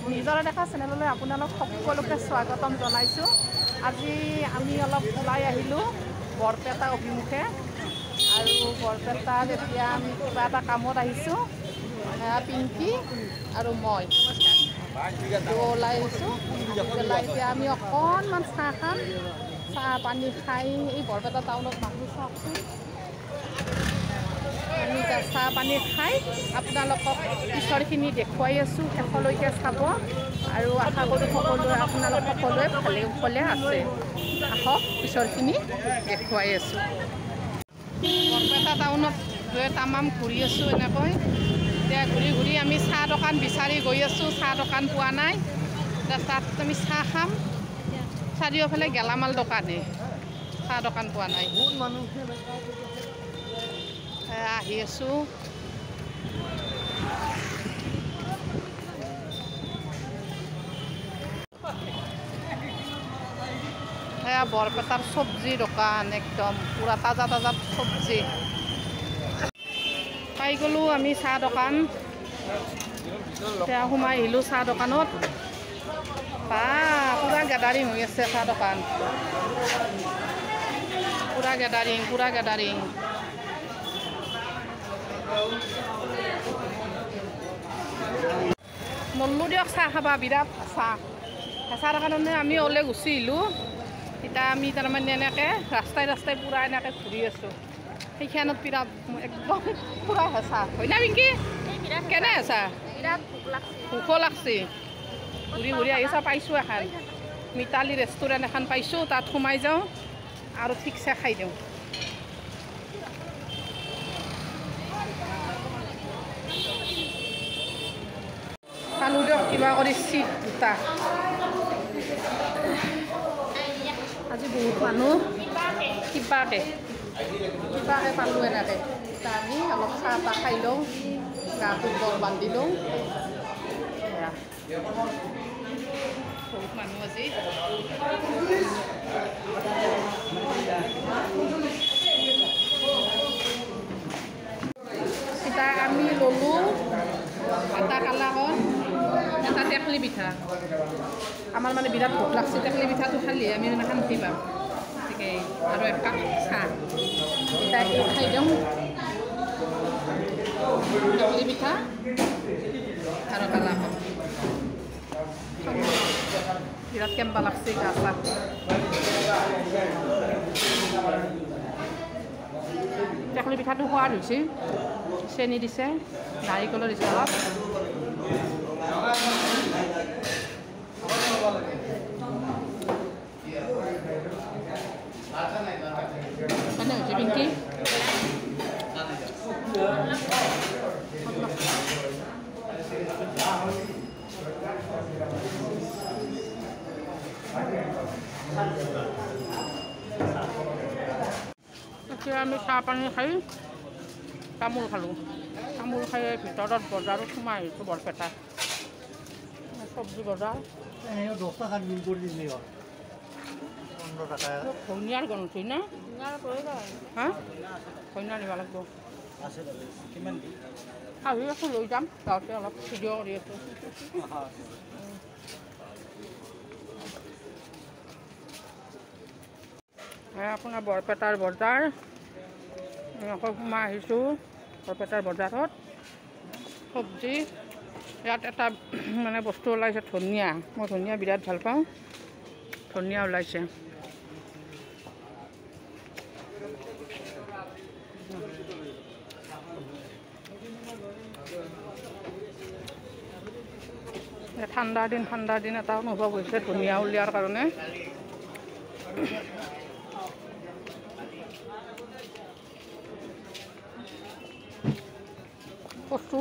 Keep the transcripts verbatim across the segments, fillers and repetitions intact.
নিজৰ দেখা চেনেললৈ আপোনালোক সকলোকে স্বাগতম জনাইছোঁ। আজি আমি অলপ ওলাই আহিলোঁ বৰপেটা অভিমুখে আৰু বৰপেটাত এতিয়া আমি কিবা এটা কামত আহিছোঁ। পিংকি আৰু মই ওলাই আহিছোঁ। এতিয়া আমি অকণমান চাহ খাম, চাহ পানী খাই এই বৰপেটা টাউনত মানুহ চাওকচোন। আমি এতিয়া চাহ পানী খাই আপোনালোকক পিছৰখিনি দেখুৱাই আছোঁ, শেষলৈকে চাব আৰু আশা কৰোঁ সকলোৱে আপোনালোক সকলোৱে ভালে কুশলে আছে। আহক পিছৰখিনি দেখুৱাই আছোঁ। বৰপেটা টাউনত গৈ তামাম ঘূৰি আছোঁ এনেকৈ। এতিয়া ঘূৰি ঘূৰি আমি চাহ দোকান বিচাৰি গৈ আছোঁ, চাহ দোকান পোৱা নাই। এতিয়া তাত আমি চাহ খাম। চাৰিওফালে গেলামাল দোকানে, চাহ দোকান পোৱা নাই। আহি আছোঁ। এয়া বৰপেটাৰ চব্জি দোকান, একদম পুৰা তাজা তাজা চব্জি পাই গ'লোঁ আমি। চাহ দোকান এতিয়া সোমাই আহিলোঁ চাহ দোকানত। বা পুৰা গেদাৰিং হৈ আছে চাহ দোকান, পুৰা গেদাৰিং পুৰা গেদাৰিং। নল্লো দিয়ক চাহ খাবা, বিৰাট চাহ হেঁচাৰ কাৰণে আমি ওলাই গুচি আহিলোঁ। এতিয়া আমি তাৰমানে এনেকৈ ৰাস্তাই ৰাস্তাই পূৰা এনেকৈ ঘূৰি আছোঁ। সেইখনত বিৰাট একদম পূৰা হেঁচা হয় না পিংকি? কেনে হেঁচা? ভোকো লাগছে। ঘূৰি ঘূৰি আহিছা, পাইছোঁ এখন মিতালী ৰেষ্টুৰেণ্ট এখন পাইছোঁ, তাত সোমাই যাওঁ আৰু ঠিকছে খাই দিওঁ। খালোঁ দিয়ক কিবা কৰি চিট দুটা। আজি বহুত মানুহ কিবাকে কিবাকে পালোঁ এনেকৈ। এতিয়া আমি অলপ চাহ তাহ খাই লওঁ, গাটো বৰ বান্ধি লওঁ। বহুত মানুহ আজি। এতিয়া আমি ল'লোঁ আটা কালাকণ, এটা টেকলি পিঠা। আমাৰ মানে বিৰাট ভোক লাগছে, টেকলি পিঠাটো খালি আমি মানে শান্তি পাম। গতিকে আৰু একাপ চাহ এতিয়া এই খাই দিওঁ। টেকলি পিঠা আৰু কালাকণ বিৰাট কেম্বা লাগছে গা চা। টেকলি পিঠাটো সোৱাদ হৈছে, চেনি দিছে, নাৰিকলৰ দিছে অলপ। কেনে হৈছে পিংকি? এতিয়া আমি চাহ পানী খাই তামোল খালোঁ। তামোল খাই ভিতৰত বজাৰত সোমাই আহিছোঁ বৰপেটা চব্জি বজাৰ। ধনিয়াৰ গণ উঠি না হা ধনিয়া নিব লাগিব। আহি আছোঁ, লৈ যাম গাঁৱতে অলপ ভিডিঅ' কৰি আছোঁ। আপোনাৰ বৰপেটাৰ বজাৰ আকৌ সোমাই আহিছোঁ বৰপেটাৰ বজাৰত। চব্জি ইয়াত এটা মানে বস্তু ওলাইছে ধনিয়া। মই ধনিয়া বিৰাট ভাল পাওঁ, ধনিয়া ওলাইছে। ঠাণ্ডাৰ দিন ঠাণ্ডাৰ দিন এটা অনুভৱ হৈছে ধনিয়া উলিয়াৰ কাৰণে। কচু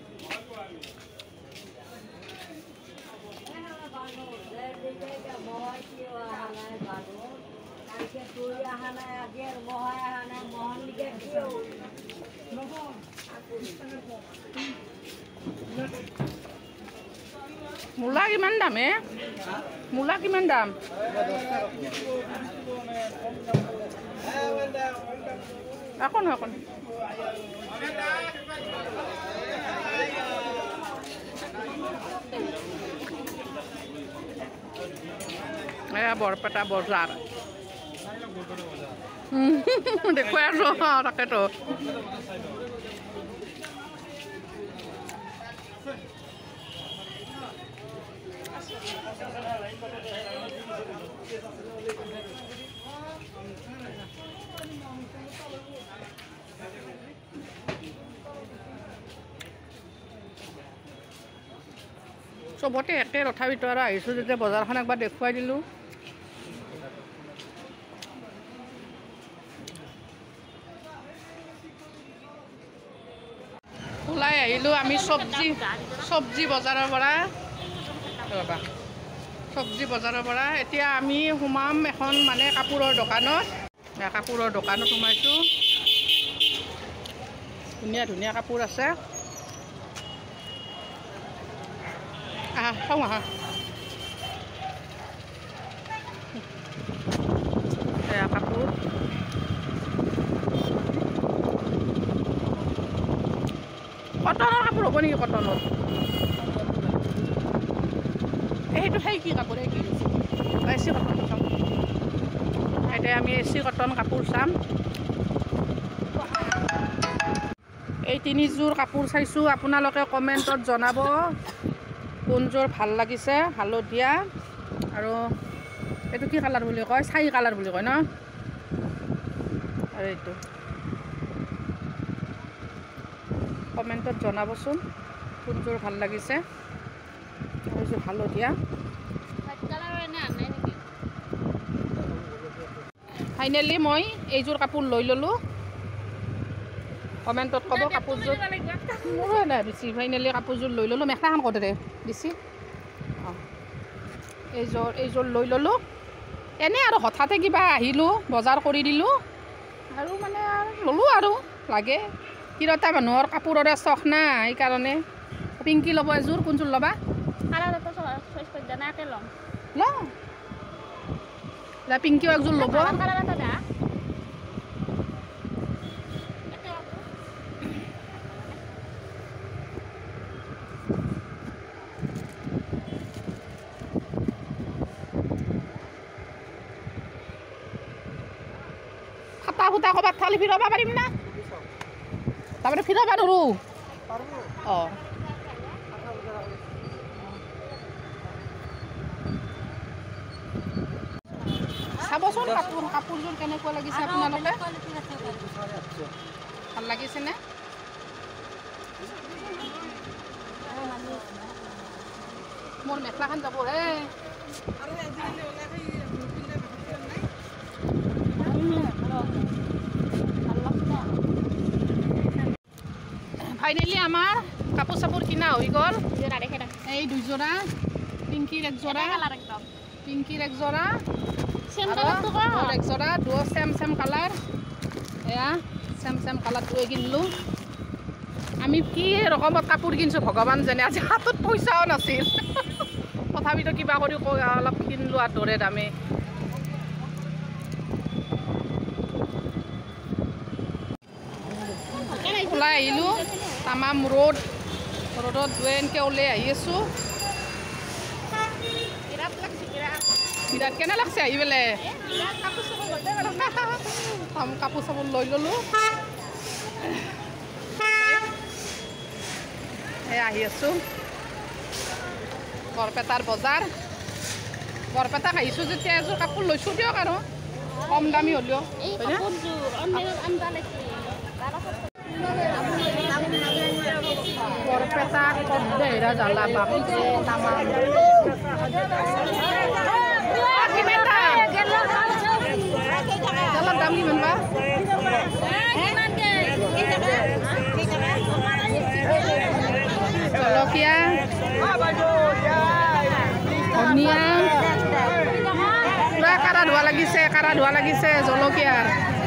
মূলা কিমান দাম হে? মূলা কিমান দাম? এখন এখন এয়া বৰপেটা বজাৰ দেখুৱাই আছো তাকেতো চবতে একে তথাপিতো আৰু আহিছোঁ যেতিয়া বজাৰখন একবাৰ দেখুৱাই দিলোঁ ওলাই আহিলোঁ আমি চব্জি চব্জি বজাৰৰ পৰা ৰ'বা চব্জি বজাৰৰ পৰা এতিয়া আমি সোমাম এখন মানে কাপোৰৰ দোকানত কাপোৰৰ দোকানত সোমাইছোঁ ধুনীয়া ধুনীয়া কাপোৰ আছে আহা খাওঁ আহা এয়া কাপোৰ কটনৰ কাপোৰ হ'ব নেকি কটনৰ এইটো সেই কি কাপোৰ এই কি এ চি কটন চাম এতিয়া আমি এ চি কটন কাপোৰ চাম এই তিনিযোৰ কাপোৰ চাইছোঁ আপোনালোকে কমেণ্টত জনাব কোনযোৰ ভাল লাগিছে হালধীয়া আৰু এইটো কি কালাৰ বুলি কয় চাই কালাৰ বুলি কয় ন আৰু এইটো কমেণ্টত জনাবচোন কোনযোৰ ভাল লাগিছে এইযোৰ হালধীয়া ফাইনেলি মই এইযোৰ কাপোৰ লৈ ল'লোঁ কমেণ্টত ক'ব কাপোৰযোৰ মোৰো নাই বেছি ফাইনেলি কাপোৰযোৰ লৈ ল'লোঁ মেখেলাখন ক'তে বেছি অঁ এইযোৰ এইযোৰ লৈ ল'লোঁ এনেই আৰু হঠাতে কিবা আহিলোঁ বজাৰ কৰি দিলোঁ আৰু মানে ল'লোঁ আৰু লাগে তিৰোতা মানুহৰ কাপোৰৰে চখ না সেইকাৰণে পিংকি ল'ব এযোৰ কোনযোৰ ল'বা ল পিংকিও একযোৰ ল'ব ফাটা ফুটা ক'ৰবাত থালি ফিৰাব পাৰিম না তাৰমানে ফিৰাব নোৱাৰোঁ অঁ চাবচোন কাপোৰ কাপোৰযোৰ কেনেকুৱা লাগিছে আপোনালোকে ভাল লাগিছেনে মোৰ মেখেলাখন যাব হে ফাইনেলি আমাৰ কাপোৰ চাপোৰ কিনা হৈ গ'ল এই দুযোৰা পিংকিৰ একযোৰা পিংকিৰ একযোৰা একযোৰা দুয়ো চেম চেম কালাৰ এয়া চেম চেম কালাৰ দুয়ে কিনিলোঁ আমি কি ৰকমত কাপোৰ কিনিছোঁ ভগৱান জানে আজি হাতত পইচাও নাছিল তথাপিতো কিবা কৰি অলপ কিনিলোঁ আৰু দৰে দামে ওলাই আহিলোঁ তামাম ৰ'দ ৰ'দত দুৱে এনেকৈ ওলাই আহি আছোঁ বিৰাট কেনে লাগছে আহি পেলাই কাপোৰ চাপোৰ লৈ ল'লোঁ এই আহি আছোঁ বৰপেটাৰ বজাৰ বৰপেটাক আহিছোঁ যেতিয়া এযোৰ কাপোৰ লৈছোঁ দিয়ক আৰু কম দামী হ'লেও বৰপেটা কদ্দেৰা জ্বালা বাপৰে তামাম জ্বালাৰ দাম কিমান বা জলকীয়া ধনিয়া পুৰা কাৰা ধোৱা লাগিছে কাৰা ধোৱা লাগিছে জলকীয়াৰ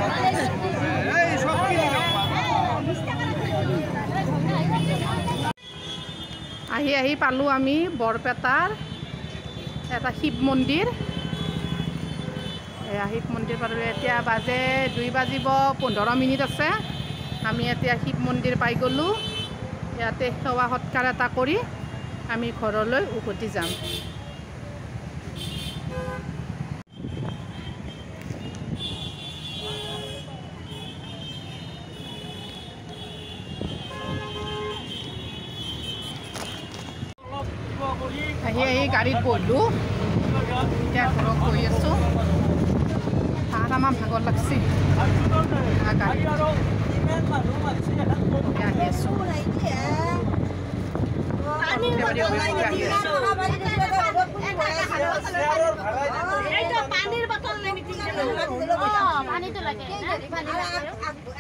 আহি আহি পালোঁ আমি বৰপেটাৰ এটা শিৱ মন্দিৰ এয়া শিৱ মন্দিৰ পালোঁ এতিয়া বাজে দুই বাজিব পোন্ধৰ মিনিট আছে আমি এতিয়া শিৱ মন্দিৰ পাই গ'লোঁ ইয়াতে সেৱা সৎকাৰ এটা কৰি আমি ঘৰলৈ উভতি যাম আহি আহি গাড়ীত বহিলোঁ এতিয়া ঘৰত গৈ আছোঁ ভাত আমাৰ ভাগৰ লাগছি গাড়ীত আহি আছোঁ পানীৰ বটল